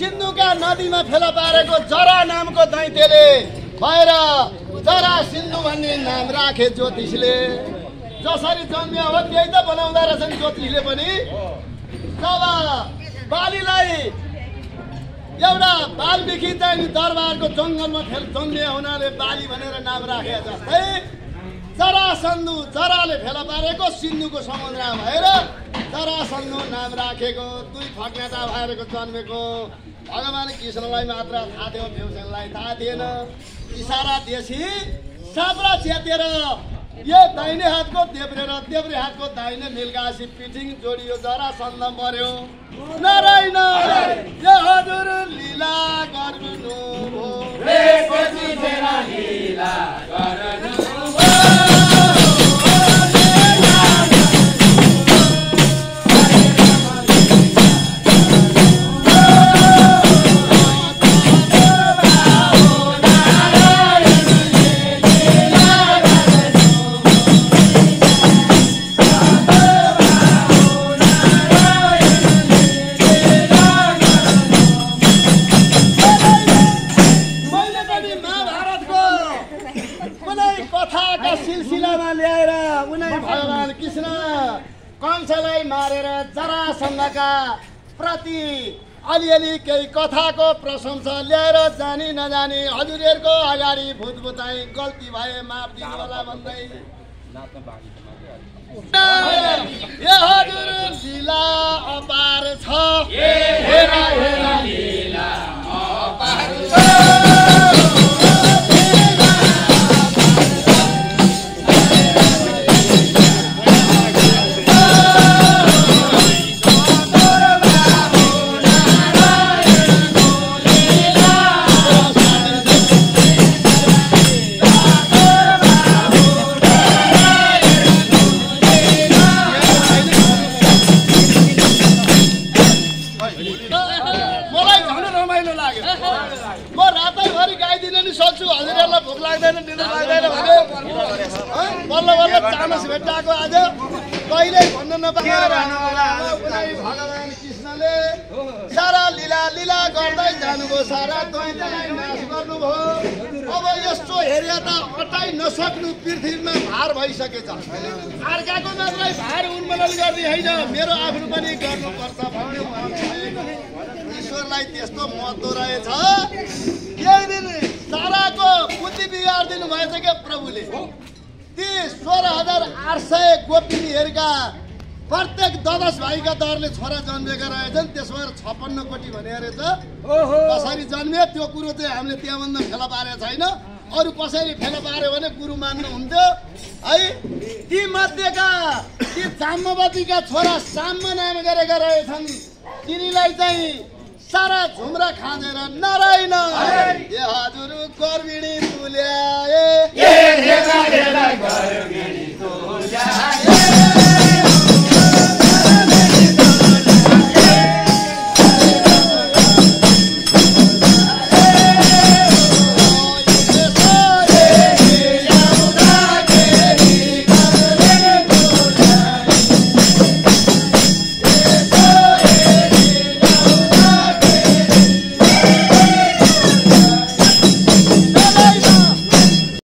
सिन्धुका नदीमा फेला पारेको जरा नामको दैत्यले भएर जरा सिन्धु भन्ने नाम राखे ज्योतिषले। जसरी जन्मिया हो त्यही त बनाउँदा रहेछन् ज्योतिषले पनि। जब बालीलाई एउटा बाल्मिकी चाहिँ दरबारको जङ्गलमा जन्मिया हुनाले बाली भनेर नाम राखे जस्तै जरासन्धु जराले फेला पारेको सिन्धुको समुद्रमा भएर जरासन्धु नाम राखेको। दुई फक्नाटा भएरको जन्मेको भगवान कृष्णलाई मात्र थाहा थियो, भीमसेनलाई थाहा थिएन। इसारा दिएपछि साब्रा च्यातेर यो दाहिने हातको देब्रे र देब्रे हातको दाहिने मिल्कासी पिठिङ जोडियो जरासन्ध मर्यो। नारायण यो हजुर लीला गर्नु भो लीला गर्नु कंसलाई मारेर जरासन्धका प्रति अलिअलि केही कथाको प्रशंसा ल्याएर जानी नजानी हजुरहरूको अगाडि भुतभुताई गल्ती भए माफ दिनु होला भन्दै यो हजुर लीला अपार छ। हेरा हेरा लीला अपार छ। भेटाको आज कहिले भन्नु नपाएर भगवान कृष्णले सारा लीला लीला गर्दै जानुभयो। सारा दैत्यलाई नाश गर्नुभयो। अब यस्तो हेरे त अटाइ नसक्नु पृथ्वीमा भार भइसकेछ। अर्काको मात्रै भार उन्मूलन गर्ने होइन, मेरो आफ्नो पनि गर्नुपर्छ भन्ने ईश्वरलाई त्यस्तो महत्त्व रहेछ। केही दिन साराको बुद्धि बिगार दिनुभएछ क्या प्रभुले। ती 16,800 गोपिनीहरूका प्रत्येक 10 भाइका दरले छोरा जन्मेका रहेछन्। त्यसमा 56 कोटी भने रहेछ। कसरी जन्मे त्यो कुरो चाहिँ हामीले त्यहाँभन्दा फेला पारेको छैन। अरू कसरी फेला पार्यो भने गुरु मान्नुहुन्थ्यो है। ती मध्येका ती जाम्बवतीका छोरा साम्य नाम गरेका रहेछन्। तिनीलाई चाहिँ सारा झुम्रा खाँदेर नारायण ए हजुर गर्भिणी तुल्याए।